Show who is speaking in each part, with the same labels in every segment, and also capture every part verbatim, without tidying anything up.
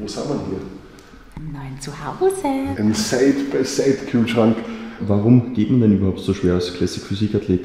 Speaker 1: sind wir hier?
Speaker 2: Nein, zu Hause.
Speaker 1: Ein Side-by-Side-Kühlschrank.
Speaker 3: Warum geht man denn überhaupt so schwer als Classic Physik-Athlet?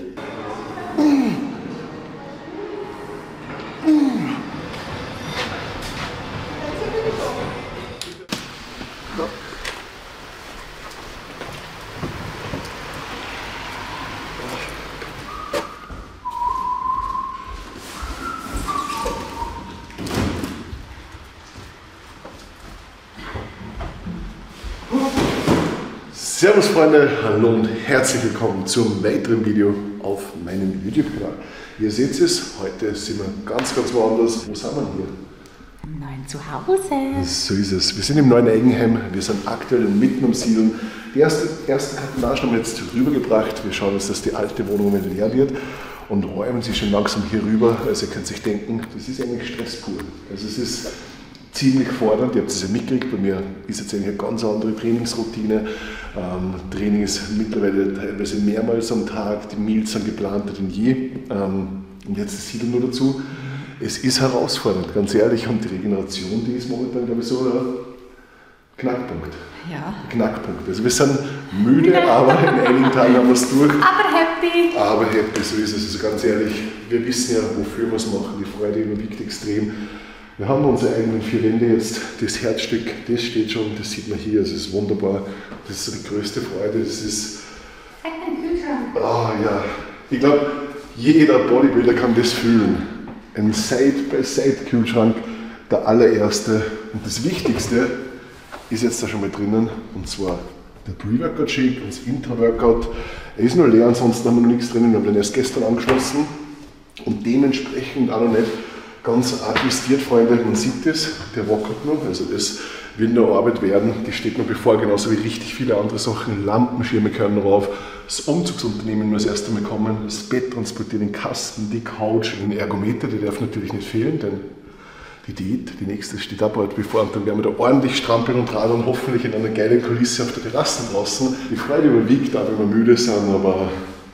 Speaker 1: Servus Freunde, hallo und herzlich willkommen zum weiteren Video auf meinem YouTube-Kanal. Ihr seht es, heute sind wir ganz, ganz woanders. Wo sind wir hier?
Speaker 2: Nein, zu Hause.
Speaker 1: So ist es. Wir sind im neuen Eigenheim, wir sind aktuell mitten am Siedeln. Die erste, ersten Kartonagen haben wir jetzt rübergebracht. Wir schauen uns, dass die alte Wohnung wieder leer wird und räumen sie schon langsam hier rüber. Also ihr könnt sich denken, das ist eigentlich Stress pur. Also es ist ziemlich fordernd, ihr habt es ja mitgekriegt, bei mir ist jetzt eigentlich eine ganz andere Trainingsroutine. Ähm, Training ist mittlerweile teilweise mehrmals am Tag, die Meals sind geplanter denn je. Ähm, und jetzt das Siedeln nur dazu. Es ist herausfordernd, ganz ehrlich, und die Regeneration, die ist momentan, glaube ich, so ein Knackpunkt.
Speaker 2: Ja.
Speaker 1: Knackpunkt. Also wir sind müde, aber in einigen Tagen haben wir es durch.
Speaker 2: Aber happy.
Speaker 1: Aber happy, so ist es. Also ganz ehrlich, wir wissen ja, wofür wir es machen. Die Freude überwiegt extrem. Wir haben unsere eigenen vier Wände jetzt, das Herzstück, das steht schon, das sieht man hier, es ist wunderbar. Das ist so die größte Freude, das ist...
Speaker 2: Ein Kühlschrank.
Speaker 1: Ah ja, ich glaube, jeder Bodybuilder kann das fühlen. Ein Side-by-Side-Kühlschrank, der allererste. Und das Wichtigste ist jetzt da schon mal drinnen, und zwar der Pre-Workout-Shake und das Intra-Workout. Er ist nur leer, ansonsten haben wir noch nichts drinnen, wir haben den erst gestern angeschlossen und dementsprechend auch noch nicht ganz adjustiert, Freunde, man sieht das, der wackelt noch, also das wird noch Arbeit werden, die steht noch bevor, genauso wie richtig viele andere Sachen, Lampenschirme können rauf, das Umzugsunternehmen muss erst einmal kommen, das Bett transportiert, den Kasten, die Couch, den Ergometer, der darf natürlich nicht fehlen, denn die Diät, die nächste steht auch bald bevor, und dann werden wir da ordentlich strampeln und radeln, hoffentlich in einer geilen Kulisse auf der Terrasse draußen. Die Freude überwiegt, auch wenn wir müde sind, aber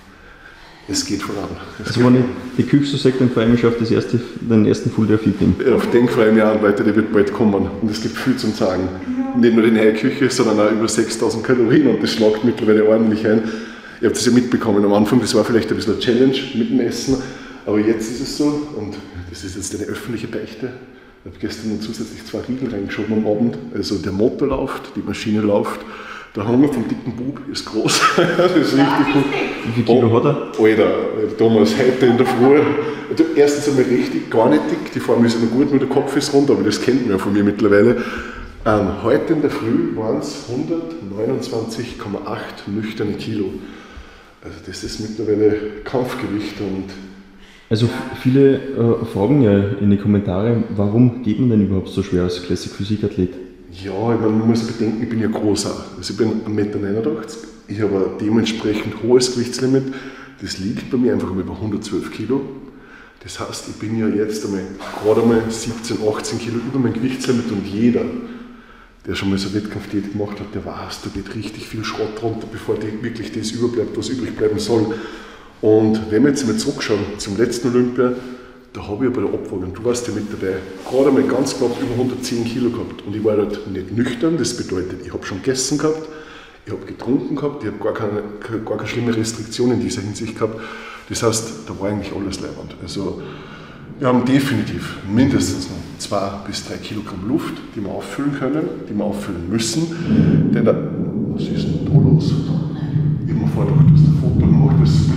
Speaker 1: es geht voran. Es
Speaker 3: also wenn ich die Küche so sagt, dann freue ich mich auf das erste, den ersten Full Day of Eating.
Speaker 1: Auf den freue ich mich an, Leute, der wird bald kommen. Und es gibt viel zum Sagen. Nicht nur die neue Küche, sondern auch über sechstausend Kalorien, und das schlagt mittlerweile ordentlich ein. Ihr habt das ja mitbekommen am Anfang, das war vielleicht ein bisschen eine Challenge mit dem Essen, aber jetzt ist es so, und das ist jetzt eine öffentliche Beichte. Ich habe gestern noch zusätzlich zwei Riegel reingeschoben am Abend. Also der Motor läuft, die Maschine läuft. Der Hunger vom dicken Bub ist groß. Das ist richtig gut.
Speaker 3: Wie viel Kilo hat er?
Speaker 1: Alter, Thomas, heute in der Früh. Also erstens einmal richtig, gar nicht dick. Die Form ist immer gut, nur der Kopf ist rund, aber das kennt man ja von mir mittlerweile. Ähm, heute in der Früh waren es hundertneunundzwanzig Komma acht nüchterne Kilo. Also das ist mittlerweile Kampfgewicht. Und
Speaker 3: also viele äh, fragen ja in die Kommentare, warum geht man denn überhaupt so schwer als Classic Physik-Athlet?
Speaker 1: Ja, ich meine, man muss bedenken, ich bin ja groß auch. Also ich bin eins Komma neunundachtzig Meter, ich habe ein dementsprechend hohes Gewichtslimit. Das liegt bei mir einfach über hundertzwölf Kilo. Das heißt, ich bin ja jetzt einmal, gerade einmal siebzehn, achtzehn Kilo über mein Gewichtslimit, und jeder, der schon mal so Wettkampfdiät gemacht hat, der weiß, da geht richtig viel Schrott runter, bevor die, wirklich das überbleibt, was übrig bleiben soll. Und wenn wir jetzt mal zurückschauen zum letzten Olympia, da habe ich bei der Abwagung, du warst ja mit dabei, gerade einmal ganz knapp über hundertzehn Kilo gehabt. Und ich war dort nicht nüchtern, das bedeutet, ich habe schon gegessen gehabt, ich habe getrunken gehabt, ich habe gar keine, gar keine schlimme Restriktion in dieser Hinsicht gehabt. Das heißt, da war eigentlich alles leibend. Also wir haben definitiv mindestens noch zwei bis drei Kilogramm Luft, die wir auffüllen können, die wir auffüllen müssen. Denn da, was ist denn da los? Ich habe mir vorgedacht, du hast ein Foto gemacht, das ist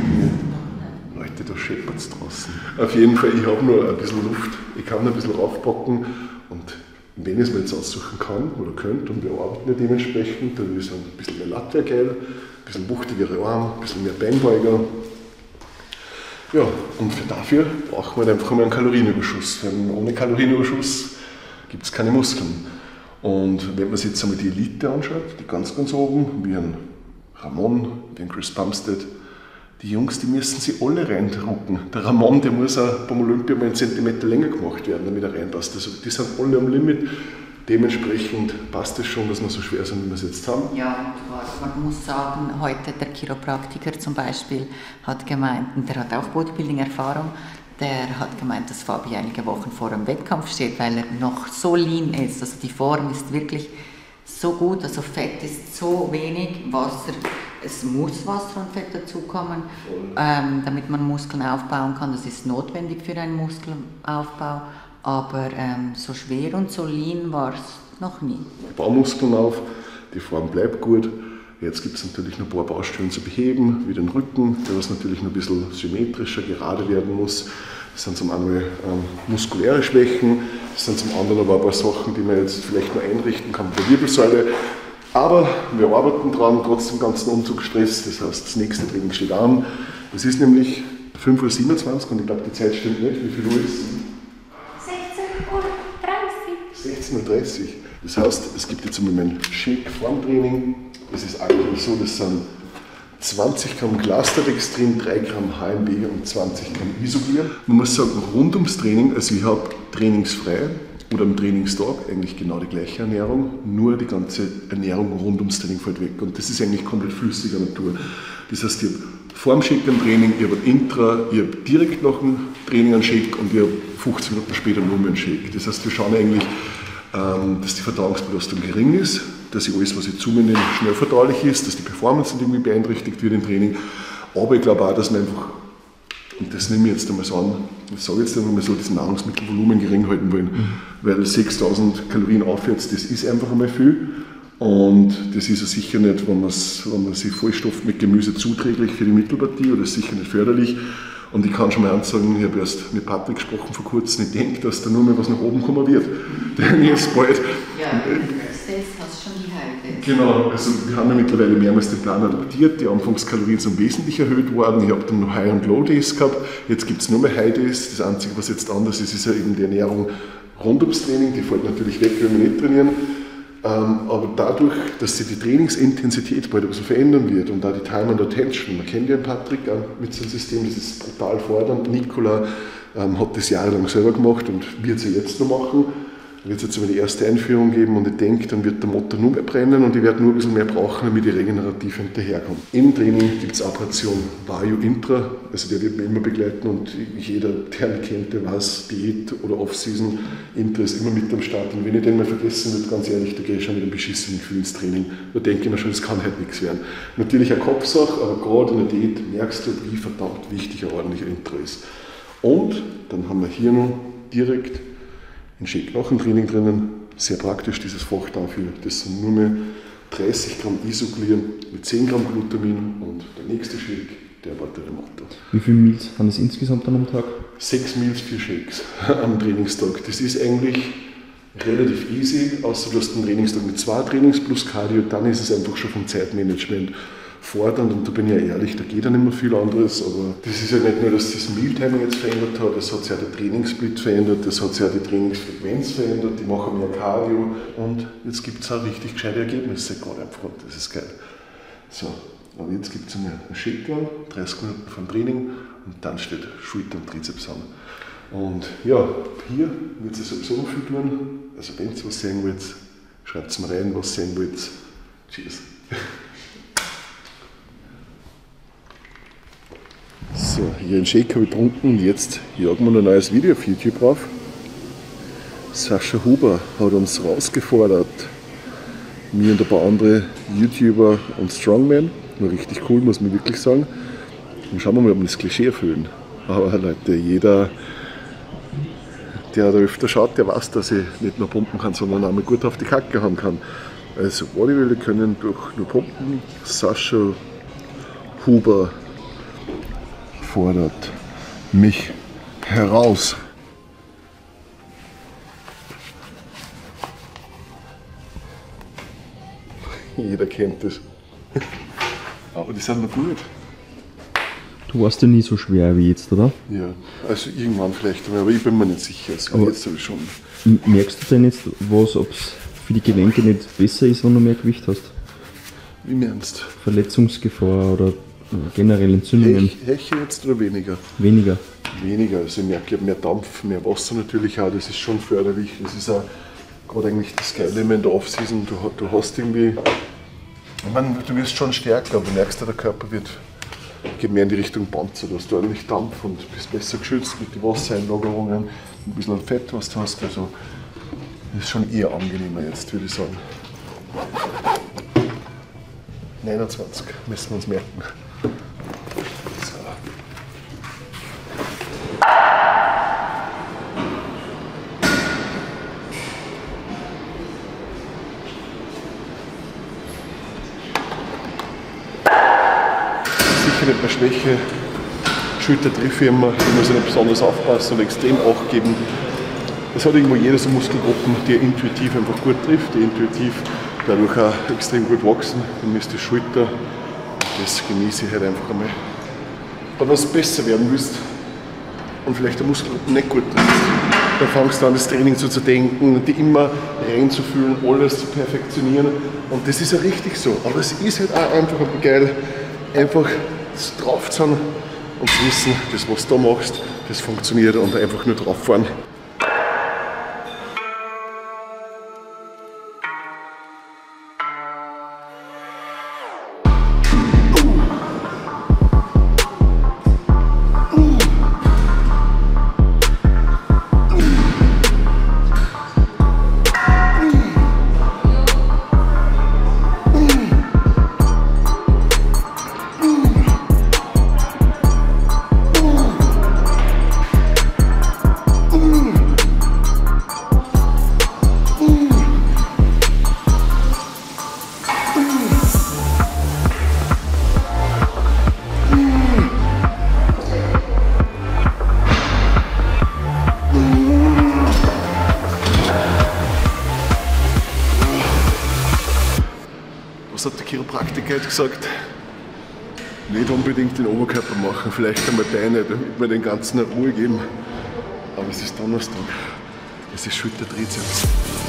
Speaker 1: Leute, da scheppert es draußen. Auf jeden Fall, ich habe nur ein bisschen Luft, ich kann noch ein bisschen raufpacken, und wenn ich es mir jetzt aussuchen kann oder könnte, und wir arbeiten ja dementsprechend, dann ist ein bisschen mehr Latte geil, ein bisschen wuchtigere Arme, ein bisschen mehr Beinbeuger. Ja, und für dafür braucht man einfach mal einen Kalorienüberschuss, denn ohne Kalorienüberschuss gibt es keine Muskeln. Und wenn man sich jetzt einmal die Elite anschaut, die ganz, ganz oben, wie ein Ramon, wie ein Chris Bumstead, die Jungs, die müssen sie alle reindrucken. Der Ramon, der muss auch beim Olympia mal einen Zentimeter länger gemacht werden, damit er reinpasst. Also die sind alle am Limit. Dementsprechend passt es schon, dass wir so schwer sind, wie wir es jetzt haben.
Speaker 2: Ja, man muss sagen, heute der Chiropraktiker zum Beispiel hat gemeint, und der hat auch Bodybuilding-Erfahrung, der hat gemeint, dass Fabi einige Wochen vor dem Wettkampf steht, weil er noch so lean ist. Also die Form ist wirklich so gut, also Fett ist so wenig, Wasser, es muss Wasser und Fett dazukommen, ähm, damit man Muskeln aufbauen kann. Das ist notwendig für einen Muskelaufbau, aber ähm, so schwer und so lean war es noch nie.
Speaker 1: Baumuskeln auf, die Form bleibt gut. Jetzt gibt es natürlich noch ein paar Baustellen zu beheben, wie den Rücken, der was natürlich noch ein bisschen symmetrischer, gerade werden muss. Das sind zum einen ähm, muskuläre Schwächen, das sind zum anderen aber ein paar Sachen, die man jetzt vielleicht noch einrichten kann bei der Wirbelsäule. Aber wir arbeiten dran, trotz dem ganzen Umzugsstress. Das heißt, das nächste Training steht an. Es ist nämlich fünf Uhr siebenundzwanzig und ich glaube, die Zeit stimmt nicht. Wie viel Uhr ist es?
Speaker 2: sechzehn Uhr dreißig.
Speaker 1: sechzehn Uhr dreißig. Das heißt, es gibt jetzt einmal mein Shake-Formtraining. Es ist eigentlich so, das sind zwanzig Gramm Clusterdextrin, drei Gramm H M B und zwanzig Gramm Isoglir. Man muss sagen, rund ums Training, also ich habe trainingsfrei oder am Trainingstag eigentlich genau die gleiche Ernährung, nur die ganze Ernährung rund ums Training fällt weg. Und das ist eigentlich komplett flüssiger Natur. Das heißt, ich habe vor dem Shake ein Training, ich habe ein Intra, ich habe direkt nach dem Training einen Shake und ich habe fünfzehn Minuten später nur mehr einen Shake. Das heißt, wir schauen eigentlich, dass die Verdauungsbelastung gering ist, dass ich alles, was ich zu mir nehme, schnell verdaulich ist, dass die Performance nicht irgendwie beeinträchtigt wird im Training. Aber ich glaube auch, dass man einfach, und das nehme ich jetzt einmal so an, ich sage jetzt einmal so, das Nahrungsmittelvolumen gering halten wollen, mhm. weil sechstausend Kalorien aufwärts, das ist einfach einmal viel. Und das ist ja sicher nicht, wenn, wenn man sich vollstopft mit Gemüse zuträglich für die Mittelpartie, oder ist sicher nicht förderlich. Und ich kann schon mal eins sagen, ich habe erst mit Patrick gesprochen vor kurzem, ich denke, dass da nur mehr was nach oben kommen wird. Denn jetzt bald.
Speaker 2: Ja, selbst hast schon die Heide.
Speaker 1: Genau, also wir haben ja mittlerweile mehrmals den Plan adaptiert. Die Anfangskalorien sind wesentlich erhöht worden. Ich habe dann noch High- und Low-Days gehabt. Jetzt gibt es nur mehr High-Days. Das Einzige, was jetzt anders ist, ist ja eben die Ernährung rund ums Training. Die fällt natürlich weg, wenn wir nicht trainieren. Ähm, aber dadurch, dass sich die Trainingsintensität bald ein bisschen verändern wird und da die Time and Attention, man kennt ja den Patrick auch mit seinem System, das ist brutal fordernd. Nikola ähm, hat das jahrelang selber gemacht und wird es ja jetzt noch machen. Da wird es jetzt aber die erste Einführung geben und ich denke, dann wird der Motor nur mehr brennen und ich werde nur ein bisschen mehr brauchen, damit ich regenerativ hinterherkomme. Im Training gibt es Operation Vario Intra, also der wird mich immer begleiten und jeder, der mich kennt, der weiß, Diät oder Off-Season, Intra ist immer mit am Start und wenn ich den mal vergessen würde, ganz ehrlich, da gehe ich schon mit einem beschissenen Gefühl ins Training. Da denke ich mir schon, es kann halt nichts werden. Natürlich eine Kopfsache, aber gerade in der Diät merkst du, wie verdammt wichtig ein ordentlicher Intra ist. Und dann haben wir hier noch direkt ein Shake nach dem Training drinnen, sehr praktisch dieses Fach dafür. Das sind nur mehr dreißig Gramm Isoglir mit zehn Gramm Glutamin und der nächste Shake, der war der Motto.
Speaker 3: Wie viele Meals haben es insgesamt dann am Tag?
Speaker 1: Sechs Meals, vier Shakes am Trainingstag. Das ist eigentlich relativ easy, außer du hast einen Trainingstag mit zwei Trainings plus Cardio, dann ist es einfach schon vom Zeitmanagement fordernd und da bin ich ja ehrlich, da geht ja nicht mehr viel anderes, aber das ist ja nicht nur, dass das Mealtiming jetzt verändert hat, das hat sich auch der Trainingssplit verändert, das hat sich auch die Trainingsfrequenz verändert, die machen mehr Cardio und jetzt gibt es auch richtig gescheite Ergebnisse gerade einfach und das ist geil. So, aber jetzt gibt es einen Shakedown, dreißig Minuten vom Training und dann steht Schulter und Trizeps an. Und ja, hier wird es sowieso noch viel tun, also wenn ihr was sehen wollt, schreibt es mir rein, was sehen wollt. Cheers! So, hier einen Shake habe ich getrunken und jetzt jagen wir noch ein neues Video auf YouTube drauf. Sascha Huber hat uns rausgefordert, mir und ein paar andere YouTuber und Strongman. Nur richtig cool, muss man wirklich sagen. Und schauen wir mal, ob wir das Klischee erfüllen. Aber Leute, jeder, der da öfter schaut, der weiß, dass ich nicht nur pumpen kann, sondern auch mal gut auf die Kacke haben kann. Also Bodybuilder können durch nur pumpen. Sascha Huber fordert mich heraus. Jeder kennt das. Aber die sind noch gut.
Speaker 3: Du warst ja nie so schwer wie jetzt, oder?
Speaker 1: Ja, also irgendwann vielleicht, aber ich bin mir nicht sicher. Also
Speaker 3: aber
Speaker 1: jetzt habe ich schon.
Speaker 3: Merkst du denn jetzt was, ob es für die Gelenke nicht besser ist, wenn du mehr Gewicht hast?
Speaker 1: Wie meinst du?
Speaker 3: Verletzungsgefahr oder generell Entzündungen?
Speaker 1: Heche jetzt oder weniger?
Speaker 3: Weniger.
Speaker 1: Weniger, also ich merke, ich habe mehr Dampf, mehr Wasser natürlich auch, das ist schon förderlich. Das ist auch gerade eigentlich das Geile in der Off-Season, du, du hast irgendwie, ich meine, du wirst schon stärker, aber du merkst, der Körper wird geht mehr in die Richtung Panzer. Du hast ordentlich Dampf und bist besser geschützt mit den Wassereinlagerungen, ein bisschen Fett, was du hast. Also das ist schon eher angenehmer jetzt, würde ich sagen. neunundzwanzig müssen wir uns merken. So. Sicher nicht mehr Schwäche. Schulter treffe ich immer, da muss ich nicht besonders aufpassen und extrem Acht geben. Es hat irgendwo jeder so Muskelgruppen, die intuitiv einfach gut trifft, die intuitiv dadurch auch extrem gut wachsen. Dann ist die Schulter, das genieße ich halt einfach einmal. Wenn du was besser werden willst und vielleicht der Muskelgruppen nicht gut triffst, dann fangst du an, das Training zu zerdenken, die immer reinzufühlen, alles zu perfektionieren. Und das ist ja richtig so. Aber es ist halt auch einfach geil, einfach drauf zu haben und zu wissen, das was du da machst, das funktioniert und einfach nur drauf fahren. Was hat der Chiropraktiker jetzt gesagt? Nicht unbedingt den Oberkörper machen, vielleicht einmal Beine, damit wir den ganzen eine Ruhe geben. Aber es ist Donnerstag, es ist Schulter-Trizeps.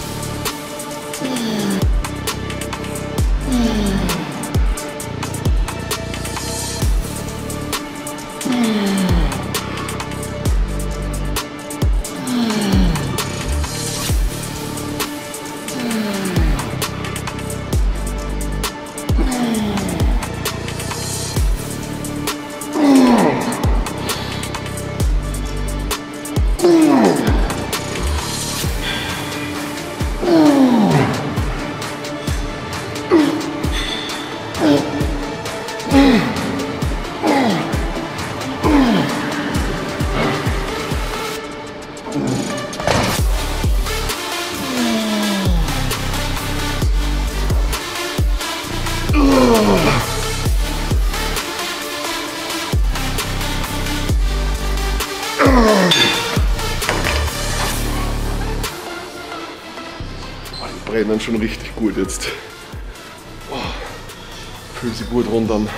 Speaker 1: Die brennen schon richtig gut jetzt. Oh, fühlt sich gut rund an.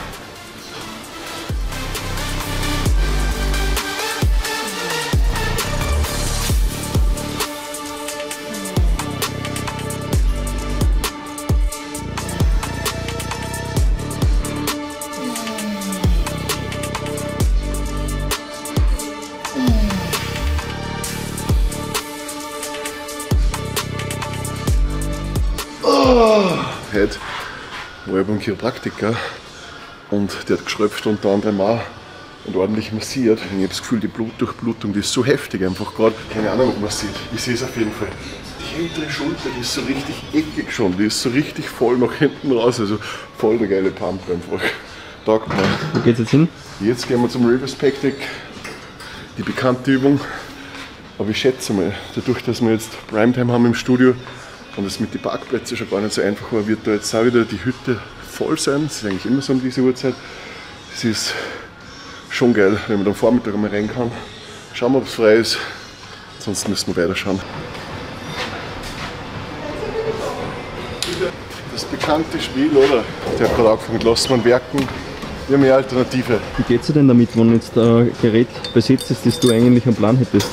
Speaker 1: Heute war ich beim Chiropraktiker und der hat geschröpft unter anderem auch und ordentlich massiert. Und ich habe das Gefühl, die Blutdurchblutung, die ist so heftig einfach gerade. Keine Ahnung, ob man sieht. Ich sehe es auf jeden Fall. Die hintere Schulter, die ist so richtig eckig schon. Die ist so richtig voll nach hinten raus. Also voll der geile Pump einfach. Taugt mir.
Speaker 3: Wo geht's jetzt hin?
Speaker 1: Jetzt gehen wir zum Reverse Pec Deck. Die bekannte Übung. Aber ich schätze mal, dadurch, dass wir jetzt Primetime haben im Studio, und es mit den Parkplätzen schon gar nicht so einfach war, wird da jetzt auch wieder die Hütte voll sein. Es ist eigentlich immer so um diese Uhrzeit. Es ist schon geil, wenn man am Vormittag einmal rein kann. Schauen wir, ob es frei ist. Sonst müssen wir weiter schauen. Das bekannte Spiel, oder? Der hat gerade angefangen, lassen wir werken. Wir haben eine Alternative.
Speaker 3: Wie geht's dir denn damit, wenn jetzt ein Gerät besetzt ist, das du eigentlich am Plan hättest?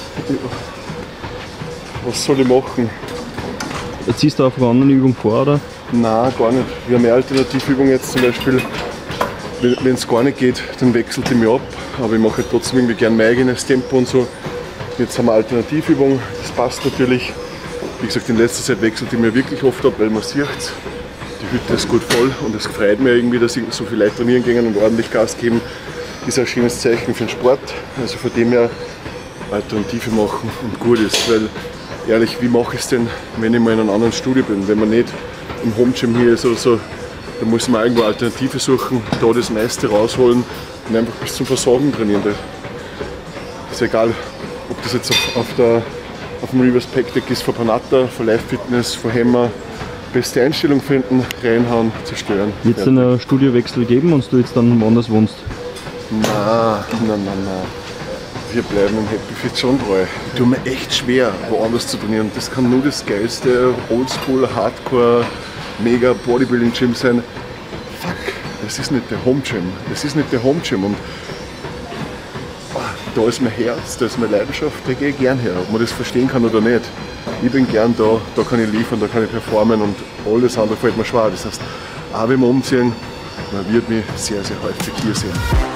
Speaker 1: Was soll ich machen?
Speaker 3: Ziehst du auf eine andere Übung vor, oder?
Speaker 1: Nein, gar nicht. Wir haben eine Alternativübung jetzt zum Beispiel. Wenn es gar nicht geht, dann wechselt ich mich ab. Aber ich mache halt trotzdem irgendwie gerne mein eigenes Tempo und so. Jetzt haben wir eine Alternativübung, das passt natürlich. Wie gesagt, in letzter Zeit wechselt ich mir wirklich oft ab, weil man sieht, die Hütte ist gut voll und es freut mich irgendwie, dass so viele Leute trainieren gehen und ordentlich Gas geben. ist ein schönes Zeichen für den Sport. Also von dem her Alternative machen und gut ist. Weil ehrlich, wie mache ich es denn, wenn ich mal in einem anderen Studio bin? Wenn man nicht im Homegym hier ist oder so, dann muss man irgendwo Alternative suchen, da das meiste rausholen und einfach bis zum Versagen trainieren. Das ist egal, ob das jetzt auf, auf, der, auf dem Reverse Pec Deck ist, von Panatta, von Live Fitness, von Hammer. Beste Einstellung finden, reinhauen, zerstören.
Speaker 3: Wird es denn einen Studiowechsel geben und du jetzt dann woanders wohnst?
Speaker 1: Nein, nein, nein, nein. Wir bleiben im Happy Fit schon treu. Ich tue mir echt schwer, woanders zu trainieren. Das kann nur das geilste Oldschool, Hardcore, Mega Bodybuilding Gym sein. Fuck, das ist nicht der Home Gym. Das ist nicht der Home Gym. Und oh, da ist mein Herz, da ist meine Leidenschaft, da gehe ich gern her. Ob man das verstehen kann oder nicht. Ich bin gern da, da kann ich liefern, da kann ich performen und alles andere fällt mir schwer. Das heißt, auch wenn wir umziehen, man wird mich sehr, sehr häufig hier sehen.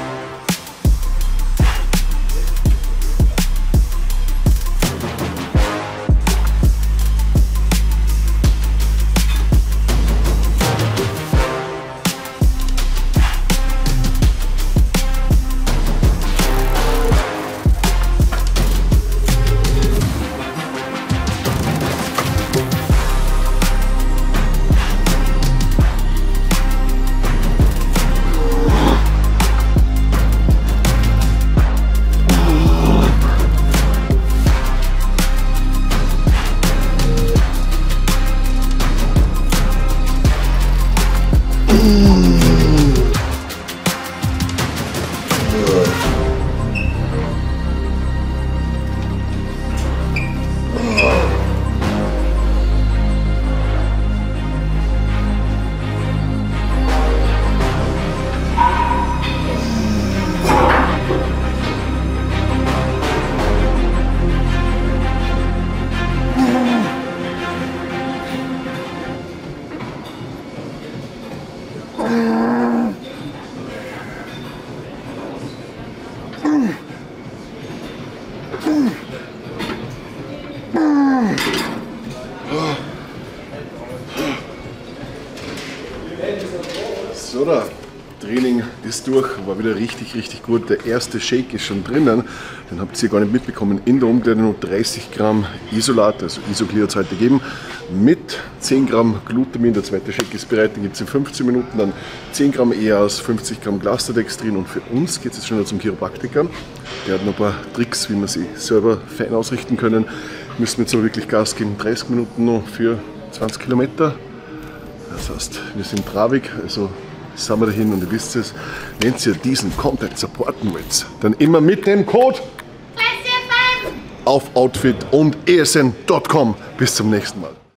Speaker 1: So, da. Training ist durch, war wieder richtig, richtig gut. Der erste Shake ist schon drinnen, den habt ihr gar nicht mitbekommen. In der Umkleide nur dreißig Gramm Isolat, also Isoclear hat es heute gegeben, mit zehn Gramm Glutamin. Der zweite Shake ist bereit, den gibt es in fünfzehn Minuten. Dann zehn Gramm E A S, fünfzig Gramm Clusterdextrin und für uns geht es jetzt schon wieder zum Chiropraktiker. Der hat noch ein paar Tricks, wie wir sie selber fein ausrichten können. Müssen wir jetzt aber wirklich Gas geben, dreißig Minuten noch für zwanzig Kilometer. Das heißt, wir sind traurig, also sind wir dahin und ihr wisst es, wenn ihr diesen Content supporten wollt, dann immer mit dem Code auf Outfit und E S N Punkt com. Bis zum nächsten Mal.